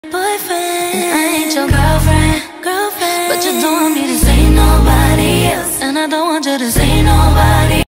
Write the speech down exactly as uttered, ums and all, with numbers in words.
boyfriend, and I ain't your girlfriend, girlfriend. But you don't want me to say nobody else, and I don't want you to say nobody.